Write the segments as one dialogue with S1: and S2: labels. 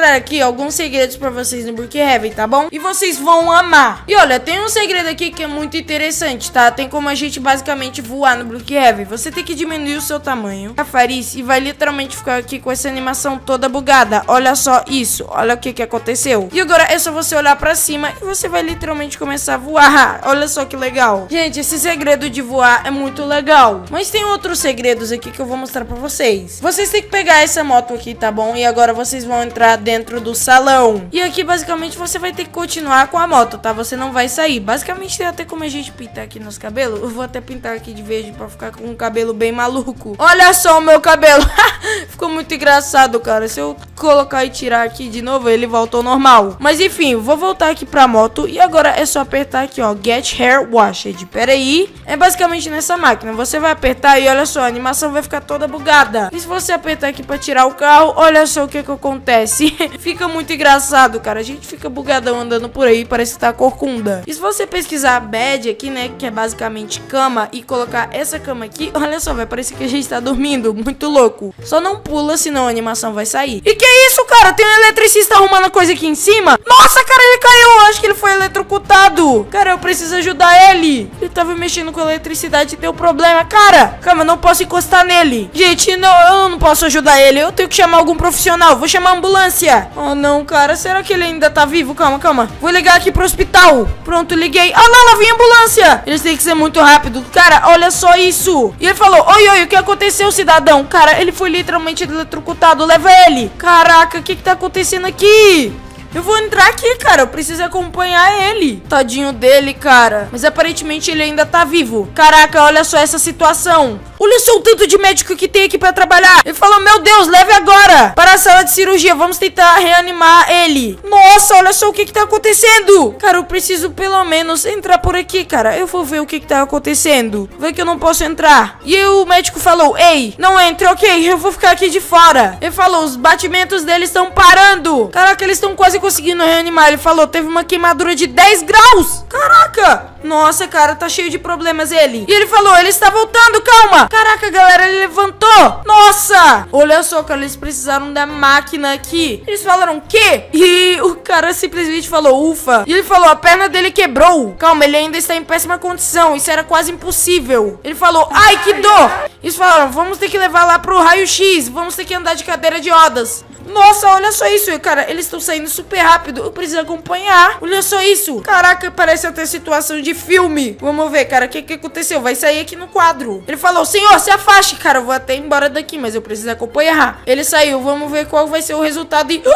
S1: mostrar aqui alguns segredos pra vocês no Brookhaven, tá bom? E vocês vão amar. E olha, tem um segredo aqui que é muito interessante, tá? Tem como a gente basicamente voar no Brookhaven. Você tem que diminuir o seu tamanho, a Farice, e vai literalmente ficar aqui com essa animação toda bugada. Olha só isso, olha o que aconteceu. E agora é só você olhar pra cima e você vai literalmente começar a voar. Olha só que legal. Gente, esse segredo de voar é muito legal. Mas tem outros segredos aqui que eu vou mostrar pra vocês. Vocês têm que pegar essa moto aqui, tá bom? E agora vocês vão entrar dentro do salão. E aqui basicamente você vai ter que continuar com a moto, tá? Você não vai sair. Basicamente tem até como a gente pintar aqui nos cabelos. Eu vou até pintar aqui de verde pra ficar com um cabelo bem maluco. Olha só o meu cabelo. Ficou muito engraçado, cara. Se eu colocar e tirar aqui de novo, ele voltou normal. Mas enfim, vou voltar aqui pra moto. E agora é só apertar aqui, ó, Get Hair Washed. Pera aí. É basicamente nessa máquina. Você vai apertar e olha só, a animação vai ficar toda bugada. E se você apertar aqui pra tirar o carro, olha só o que acontece. Fica muito engraçado, cara. A gente fica bugadão andando por aí, parece que tá corcunda. E se você pesquisar bed aqui, né, que é basicamente cama, e colocar essa cama aqui, olha só, vai parecer que a gente tá dormindo. Muito louco. Só não pula, senão a animação vai sair. E que isso, cara? Tem um eletricista arrumando coisa aqui em cima. Nossa, cara, ele caiu. Acho que ele foi eletrocutado. Cara, eu preciso ajudar ele. Ele tava mexendo com a eletricidade e deu problema. Cara, calma, eu não posso encostar nele. Gente, não, eu não posso ajudar ele. Eu tenho que chamar algum profissional. Vou chamar a ambulância. Oh, não, cara. Será que ele ainda tá vivo? Calma, calma. Vou ligar aqui pro hospital. Pronto, liguei. Ah, não, lá vem a ambulância. Eles têm que ser muito rápido. Cara, olha só isso. E ele falou, oi, oi, o que aconteceu, cidadão? Cara, ele foi literalmente eletrocutado. Leva ele. Caraca, o que tá acontecendo aqui? Eu vou entrar aqui, cara. Eu preciso acompanhar ele. Tadinho dele, cara. Mas aparentemente ele ainda tá vivo. Caraca, olha só essa situação. Olha só o tanto de médico que tem aqui pra trabalhar. Ele falou, meu Deus, leve agora para a sala de cirurgia. Vamos tentar reanimar ele. Nossa, olha só o que tá acontecendo. Cara, eu preciso pelo menos entrar por aqui, cara. Eu vou ver o que tá acontecendo. Vê que eu não posso entrar. E o médico falou, ei, não entre, ok. Eu vou ficar aqui de fora. Ele falou, os batimentos dele estão parando. Caraca, eles estão quase conseguindo reanimar. Ele falou, teve uma queimadura de 10 graus. Caraca. Nossa, cara, tá cheio de problemas ele. E ele falou, ele está voltando, calma. Caraca, galera, ele levantou. Nossa. Olha só, cara, eles precisaram da máquina aqui. Eles falaram, o quê? E o cara simplesmente falou, ufa. E ele falou, a perna dele quebrou. Calma, ele ainda está em péssima condição. Isso era quase impossível. Ele falou, ai, que dor. Eles falaram, vamos ter que levar lá pro raio-x. Vamos ter que andar de cadeira de rodas. Nossa, olha só isso, cara. Eles estão saindo super rápido. Eu preciso acompanhar. Olha só isso. Caraca, parece até situação de filme. Vamos ver, cara, o que aconteceu? Vai sair aqui no quadro. Ele falou, senhor, se afaste. Cara, eu vou até embora daqui, mas eu preciso acompanhar. Ele saiu, vamos ver qual vai ser o resultado. E...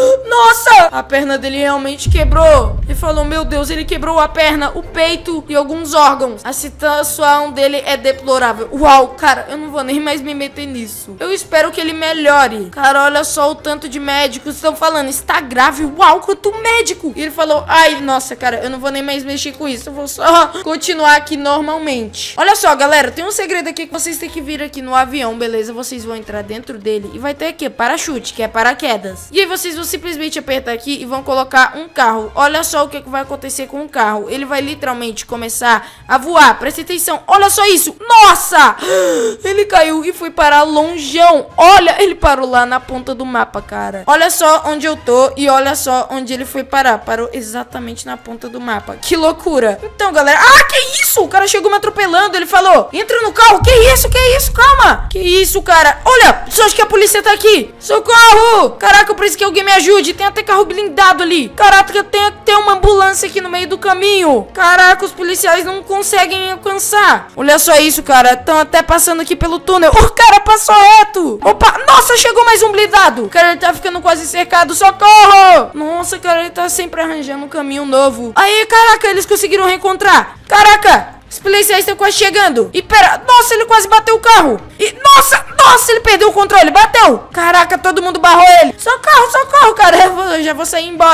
S1: nossa, a perna dele realmente quebrou. Ele falou, meu Deus, ele quebrou a perna, o peito e alguns órgãos. A situação dele é deplorável. Uau, cara, eu não vou nem mais me meter nisso. Eu espero que ele melhore. Cara, olha só o tanto de médicos estão falando, está grave. Uau, quanto médico. E ele falou, ai, nossa, cara, eu não vou nem mais mexer com isso. Eu vou só continuar aqui normalmente. Olha só, galera, tem um segredo aqui que vocês têm que vir aqui no avião, beleza? Vocês vão entrar dentro dele e vai ter aqui parachute, que é paraquedas. E aí vocês vão simplesmente apertar aqui e vão colocar um carro. Olha só o que vai acontecer com o carro. Ele vai literalmente começar a voar. Presta atenção, olha só isso. Nossa, ele caiu e foi parar longeão. Olha, ele parou lá na ponta do mapa, cara. Olha só onde eu tô e olha só onde ele foi parar. Parou exatamente na ponta do mapa. Que loucura. Então, galera... ah, que isso? O cara chegou me atropelando. Ele falou, entra no carro. Que isso? Que isso? Calma. Que isso, cara? Olha, só acho que a polícia tá aqui. Socorro. Caraca, eu preciso que alguém me ajude. Tem até carro blindado ali. Caraca, tem até uma ambulância aqui no meio do caminho. Caraca, os policiais não conseguem alcançar. Olha só isso, cara. Estão até passando aqui pelo túnel. O cara passou reto. Opa, nossa, chegou mais um blindado. Cara, ele tá ficando quase cercado. Socorro! Nossa, cara, ele tá sempre arranjando um caminho novo. Aí, caraca, eles conseguiram reencontrar. Caraca! Os policiais estão quase chegando. E pera, nossa, ele quase bateu o carro. E, nossa, ele perdeu o controle, bateu. Caraca, todo mundo barrou ele. Socorro, socorro, cara, eu já vou sair embora.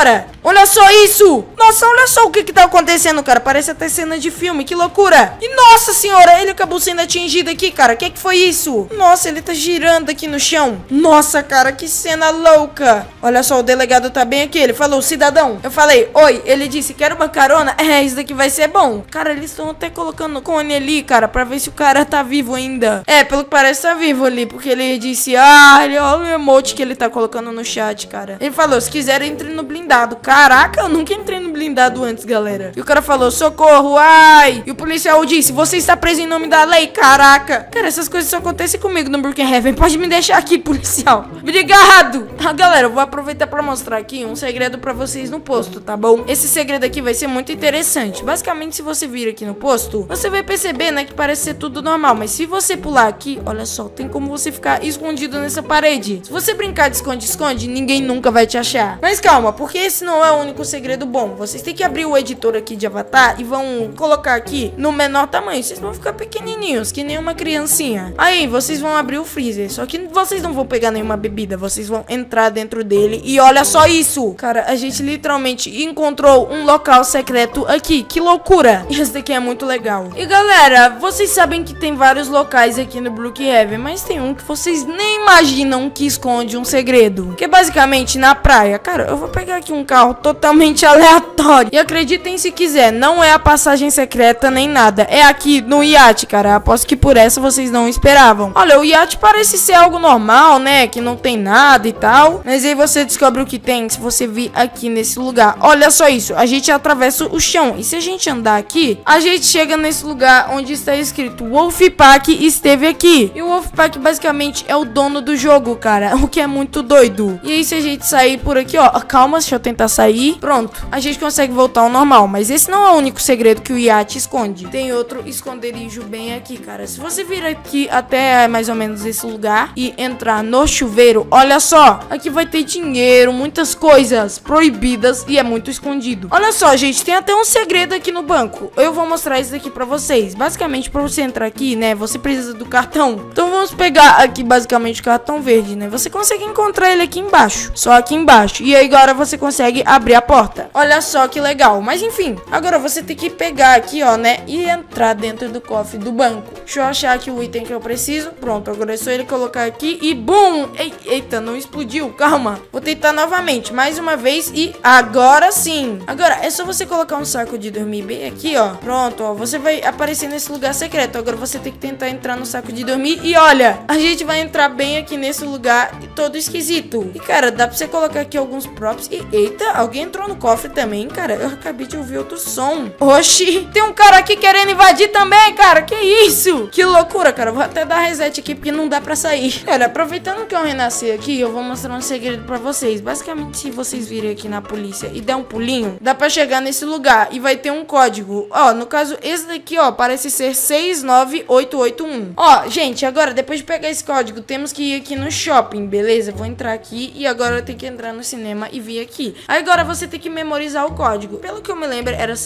S1: Olha só isso! Nossa, olha só o que tá acontecendo, cara. Parece até cena de filme, que loucura. E nossa senhora, ele acabou sendo atingido aqui, cara. O que foi isso? Nossa, ele tá girando aqui no chão. Nossa, cara, que cena louca. Olha só, o delegado tá bem aqui. Ele falou, cidadão. Eu falei, oi. Ele disse, quero uma carona? É, isso daqui vai ser bom. Cara, eles estão até colocando cone ali, cara, pra ver se o cara tá vivo ainda. É, pelo que parece tá vivo ali, porque ele disse, olha o emote que ele tá colocando no chat, cara. Ele falou, se quiser, entre no blindado. Caraca, eu nunca entrei no blindado antes, galera. E o cara falou, socorro, ai. E o policial disse, você está preso em nome da lei, caraca. Cara, essas coisas só acontecem comigo no Brookhaven. Pode me deixar aqui, policial. Obrigado. Galera, eu vou aproveitar pra mostrar aqui um segredo pra vocês no posto, tá bom? Esse segredo aqui vai ser muito interessante. Basicamente, se você vir aqui no posto, você vai perceber, né, que parece ser tudo normal. Mas se você pular aqui, olha só, tem como você ficar escondido nessa parede. Se você brincar de esconde-esconde, ninguém nunca vai te achar. Mas calma, porque esse não é o único segredo bom. Vocês têm que abrir o editor aqui de avatar e vão colocar aqui no menor tamanho. Vocês vão ficar pequenininhos, que nem uma criancinha. Aí, vocês vão abrir o freezer. Só que vocês não vão pegar nenhuma bebida. Vocês vão entrar dentro dele. E olha só isso. Cara, a gente literalmente encontrou um local secreto aqui. Que loucura. Esse daqui é muito legal. E galera, vocês sabem que tem vários locais aqui no Brookhaven, mas tem um que vocês nem imaginam que esconde um segredo. Que é basicamente na praia. Cara, eu vou pegar aqui um carro totalmente aleatório. E acreditem se quiser, não é a passagem secreta nem nada. É aqui no iate, cara. Aposto que por essa vocês não esperavam. Olha, o iate parece ser algo normal, né? Que não tem nada e tal. Mas aí você descobre o que tem se você vir aqui nesse lugar. Olha só isso. A gente atravessa o chão. E se a gente andar aqui, a gente chega nesse lugar onde está escrito Wolfpack esteve aqui. E o Wolfpack basicamente é o dono do jogo, cara. O que é muito doido. E aí se a gente sair por aqui, ó. Calma, deixa eu tentar sair. Pronto. A gente consegue voltar ao normal. Mas esse não é o único segredo que o iate esconde. Tem outro esconderijo bem aqui, cara. Se você vir aqui até mais ou menos esse lugar e entrar no chuveiro, olha só. Aqui vai ter dinheiro, muitas coisas proibidas e é muito escondido. Olha só, gente. Tem até um segredo aqui no banco. Eu vou mostrar isso aqui pra vocês. Basicamente, pra você entrar aqui, né, você precisa do cartão. Então vamos pegar aqui basicamente o cartão verde, né? Você consegue encontrar ele aqui embaixo. Só aqui embaixo. E aí agora você consegue abrir a porta. Olha só que legal. Mas enfim, agora você tem que pegar aqui, ó, né, e entrar dentro do cofre do banco. Deixa eu achar aqui o item que eu preciso. Pronto, agora é só ele colocar aqui e bum! Eita, não explodiu. Calma. Vou tentar novamente, mais uma vez e agora sim. Agora é só você colocar um saco de dormir bem aqui, ó. Pronto, ó. Você vai aparecer nesse lugar secreto. Agora você tem que tentar entrar no saco de dormir e olha, a gente vai entrar bem aqui nesse lugar todo esquisito. E cara, dá pra você colocar aqui alguns props. E eita, alguém entrou no cofre também, cara. Eu acabei de ouvir outro som. Oxi, tem um cara aqui querendo invadir também, cara. Que isso? Que loucura, cara. Vou até dar reset aqui porque não dá pra sair. Cara, aproveitando que eu renasci aqui, eu vou mostrar um segredo pra vocês. Basicamente, se vocês virem aqui na polícia e der um pulinho, dá pra chegar nesse lugar e vai ter um código. Ó, no caso, esse daqui, ó, parece ser 69881. Ó, gente, agora, depois de pegar esse código, temos que ir aqui no shopping, beleza? Vou entrar aqui e agora eu tenho que entrar no cinema e vir aqui. Aí agora você tem que memorizar o código. Pelo que eu me lembro, era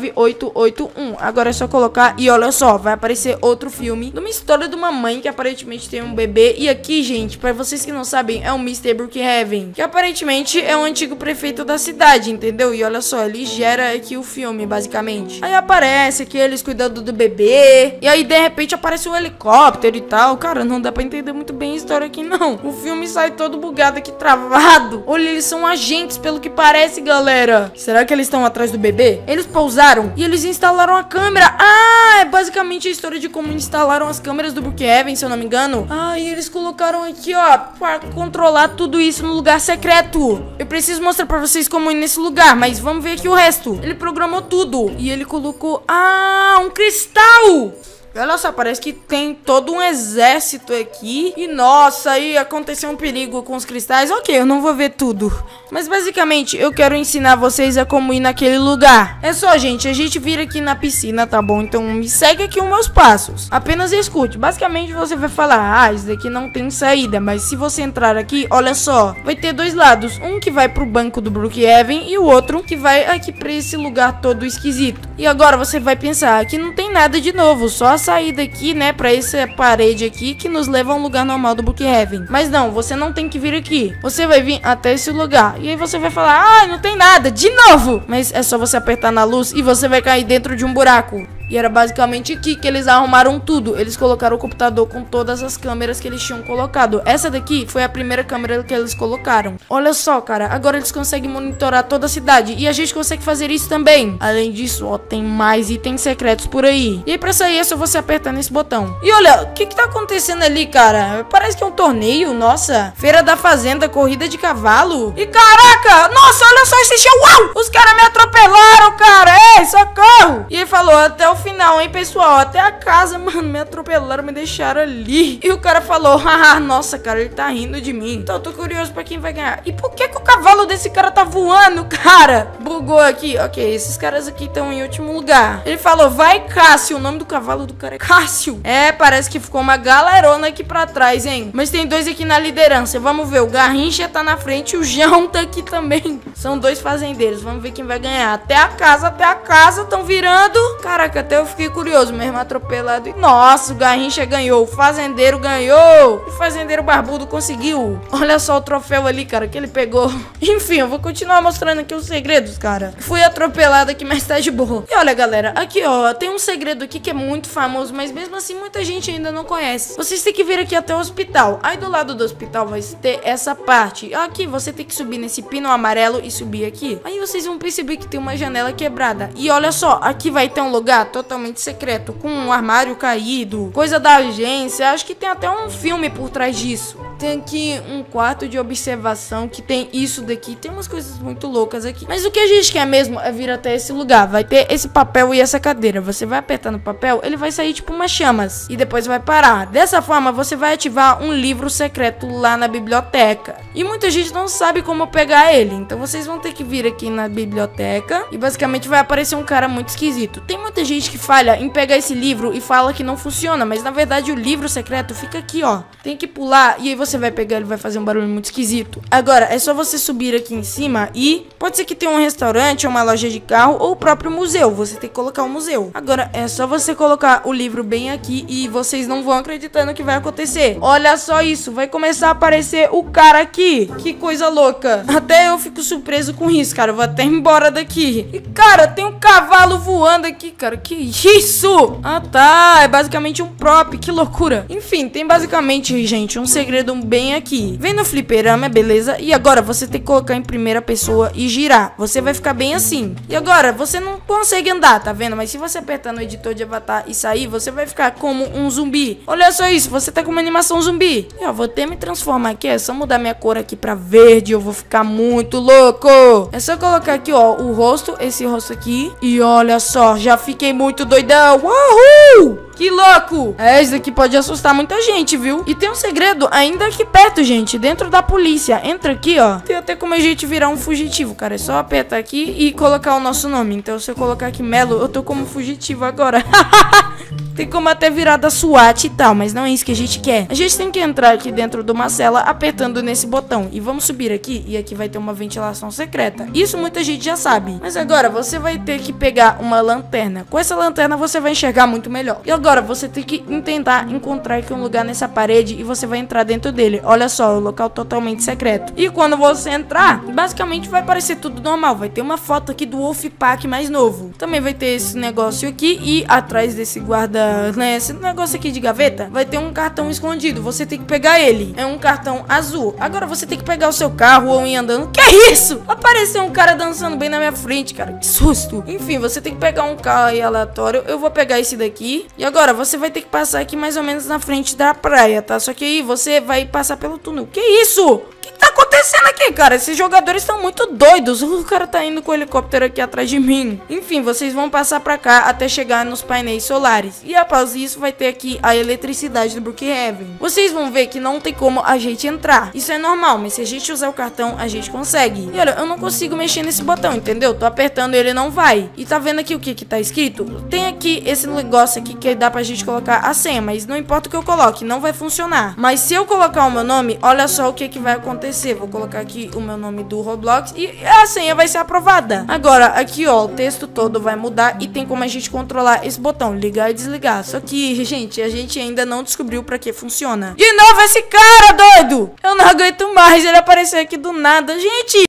S1: 69881. Agora é só colocar e olha só, vai aparecer outro filme de uma história de uma mãe que aparentemente tem um bebê. E aqui, gente, pra vocês que não sabem, é o Mr. Brookhaven, que aparentemente é o antigo prefeito da cidade, entendeu? E olha só, ele gera aqui o filme, basicamente. Aí aparece aqui eles cuidando do bebê. E aí, de repente, aparece um helicóptero e tal. Cara, não dá pra entender muito bem a história aqui, não. O filme sai todo bugado aqui, travado. Olha, eles são agentes, pelo que parece, galera. Será que eles estão atrás do bebê? Eles pousaram e eles instalaram a câmera. Ah, é basicamente a história de como instalaram as câmeras do Brookhaven, se eu não me engano. Ah, e eles colocaram aqui, ó, pra controlar tudo isso no lugar secreto. Eu preciso mostrar pra vocês como ir nesse lugar, mas vamos ver aqui o resto. Ele programou tudo e ele colocou... Ah, um cristal! Olha só, parece que tem todo um exército aqui. E nossa, aí aconteceu um perigo com os cristais. Ok, eu não vou ver tudo. Mas basicamente, eu quero ensinar vocês a como ir naquele lugar. É só, gente, a gente vir aqui na piscina, tá bom? Então me segue aqui os meus passos. Apenas escute. Basicamente, você vai falar, ah, isso daqui não tem saída. Mas se você entrar aqui, olha só, vai ter dois lados. Um que vai pro banco do Brookhaven e o outro que vai aqui pra esse lugar todo esquisito. E agora você vai pensar, aqui não tem nada de novo, só a saída aqui, né, pra essa parede aqui que nos leva a um lugar normal do Brookhaven. Mas não, você não tem que vir aqui. Você vai vir até esse lugar. E aí você vai falar, ah, não tem nada, de novo. Mas é só você apertar na luz e você vai cair dentro de um buraco. E era basicamente aqui que eles arrumaram tudo. Eles colocaram o computador com todas as câmeras que eles tinham colocado. Essa daqui foi a primeira câmera que eles colocaram. Olha só, cara. Agora eles conseguem monitorar toda a cidade. E a gente consegue fazer isso também. Além disso, ó, tem mais itens secretos por aí. E aí pra sair é só você apertar nesse botão. E olha, o que tá acontecendo ali, cara? Parece que é um torneio, nossa. Feira da Fazenda, corrida de cavalo. E caraca, nossa, olha só esse show. Uau! Os caras me atropelaram, cara. Ei, socorro! E ele falou até o final, hein, pessoal, até a casa, mano, me atropelaram, me deixaram ali. E o cara falou, haha, nossa, cara, ele tá rindo de mim. Então eu tô curioso pra quem vai ganhar. E por que o cavalo desse cara tá voando, cara? Bugou aqui, ok, esses caras aqui estão em último lugar. Ele falou, vai Cássio, o nome do cavalo do cara é Cássio. É, parece que ficou uma galerona aqui pra trás, hein. Mas tem dois aqui na liderança, vamos ver, o Garrincha tá na frente, o João tá aqui também. São dois fazendeiros, vamos ver quem vai ganhar. Até a casa, tão virando. Caraca, até eu fiquei curioso, mesmo atropelado. E nossa, o Garrincha ganhou, o fazendeiro ganhou, o fazendeiro barbudo conseguiu. Olha só o troféu ali, cara, que ele pegou. Enfim, eu vou continuar mostrando aqui os segredos, cara. Fui atropelado aqui, mas tá de boa. E olha, galera, aqui ó, tem um segredo aqui que é muito famoso, mas mesmo assim muita gente ainda não conhece. Vocês têm que vir aqui até o hospital. Aí do lado do hospital vai ter essa parte. Aqui você tem que subir nesse pino amarelo e subir aqui. Aí vocês vão perceber que tem uma janela quebrada. E olha só, aqui vai ter um lugar totalmente secreto, com um armário caído, coisa da agência. Acho que tem até um filme por trás disso. Tem aqui um quarto de observação que tem isso daqui. Tem umas coisas muito loucas aqui. Mas o que a gente quer mesmo é vir até esse lugar. Vai ter esse papel e essa cadeira. Você vai apertar no papel, ele vai sair tipo umas chamas e depois vai parar. Dessa forma você vai ativar um livro secreto lá na biblioteca. E muita gente não sabe como pegar ele. Então vocês vão ter que vir aqui na biblioteca e basicamente vai aparecer um cara muito esquisito. Tem muita gente que falha em pegar esse livro e fala que não funciona, mas na verdade o livro secreto fica aqui, ó. Tem que pular e aí você vai pegar, ele vai fazer um barulho muito esquisito. Agora, é só você subir aqui em cima e pode ser que tenha um restaurante, uma loja de carro ou o próprio museu. Você tem que colocar um museu. Agora, é só você colocar o livro bem aqui e vocês não vão acreditar no que vai acontecer. Olha só isso, vai começar a aparecer o cara aqui. Que coisa louca. Até eu fico surpreso com isso, cara. Eu vou até embora daqui. E, cara, tem um cavalo voando aqui, cara. Que isso? Ah, tá. É basicamente um prop. Que loucura. Enfim, tem basicamente, gente, um segredo bem aqui. Vem no fliperama, beleza? E agora você tem que colocar em primeira pessoa e girar. Você vai ficar bem assim. E agora, você não consegue andar, tá vendo? Mas se você apertar no editor de avatar e sair, você vai ficar como um zumbi. Olha só isso, você tá com uma animação zumbi. E ó, vou até me transformar aqui. É só mudar minha cor aqui pra verde. Eu vou ficar muito louco. É só colocar aqui, ó, o rosto, esse rosto aqui. E olha só, já fiquei muito doidão. Uhul! Que louco! É, isso aqui pode assustar muita gente, viu? E tem um segredo ainda aqui perto, gente. Dentro da polícia. Entra aqui, ó. Tem até como a gente virar um fugitivo, cara. É só apertar aqui e colocar o nosso nome. Então, se eu colocar aqui Melo, eu tô como fugitivo agora. Tem como até virar da SWAT e tal, mas não é isso que a gente quer. A gente tem que entrar aqui dentro de uma cela apertando nesse botão. E vamos subir aqui e aqui vai ter uma ventilação secreta. Isso muita gente já sabe. Mas agora você vai ter que pegar uma lanterna. Com essa lanterna você vai enxergar muito melhor. E agora você tem que tentar encontrar aqui um lugar nessa parede e você vai entrar dentro dele. Olha só, o local totalmente secreto. E quando você entrar, basicamente vai parecer tudo normal. Vai ter uma foto aqui do Wolfpack mais novo. Também vai ter esse negócio aqui e atrás desse guarda, né, esse negócio aqui de gaveta, vai ter um cartão escondido. Você tem que pegar ele. É um cartão azul. Agora você tem que pegar o seu carro ou ir andando. Que é isso? Apareceu um cara dançando bem na minha frente, cara. Que susto. Enfim, você tem que pegar um carro aí aleatório. Eu vou pegar esse daqui. E agora você vai ter que passar aqui mais ou menos na frente da praia, tá? Só que aí você vai passar pelo túnel. Que isso? O que tá acontecendo aqui, cara? Esses jogadores estão muito doidos. O cara tá indo com o helicóptero aqui atrás de mim. Enfim, vocês vão passar pra cá até chegar nos painéis solares. E após isso vai ter aqui a eletricidade do Brookhaven. Vocês vão ver que não tem como a gente entrar. Isso é normal, mas se a gente usar o cartão, a gente consegue. E olha, eu não consigo mexer nesse botão, entendeu? Tô apertando e ele não vai. E tá vendo aqui o que que tá escrito? Tem aqui esse negócio aqui que dá pra gente colocar a senha, mas não importa o que eu coloque, não vai funcionar. Mas se eu colocar o meu nome, olha só o que que vai acontecer. acontecer? Vou colocar aqui o meu nome do Roblox e a senha vai ser aprovada. Agora, aqui, ó, o texto todo vai mudar e tem como a gente controlar esse botão, ligar e desligar. Só que, gente, a gente ainda não descobriu pra que funciona. De novo esse cara, doido! Eu não aguento mais, ele apareceu aqui do nada. Gente,